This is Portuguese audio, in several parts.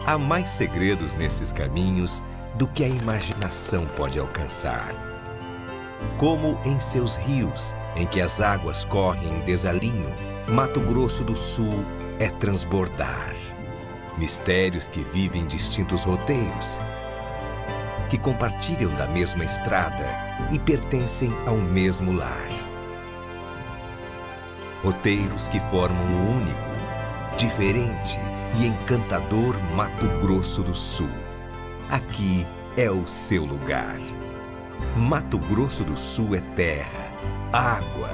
Há mais segredos nesses caminhos do que a imaginação pode alcançar. Como em seus rios, em que as águas correm em desalinho, Mato Grosso do Sul é transbordar. Mistérios que vivem distintos roteiros, que compartilham da mesma estrada e pertencem ao mesmo lar. Roteiros que formam um único, diferente e encantador Mato Grosso do Sul. Aqui é o seu lugar. Mato Grosso do Sul é terra, água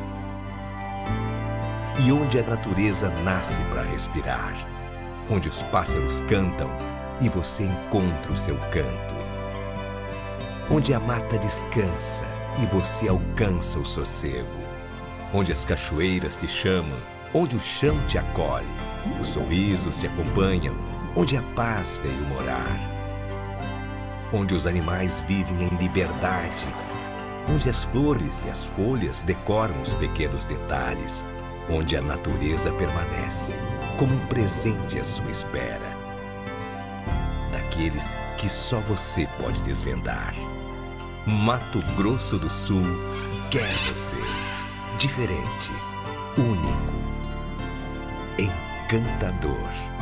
e onde a natureza nasce para respirar, onde os pássaros cantam e você encontra o seu canto, onde a mata descansa e você alcança o sossego, onde as cachoeiras te chamam, onde o chão te acolhe, os sorrisos te acompanham, onde a paz veio morar, onde os animais vivem em liberdade, onde as flores e as folhas decoram os pequenos detalhes, onde a natureza permanece como um presente à sua espera, daqueles que só você pode desvendar. Mato Grosso do Sul quer você, diferente, único, encantador.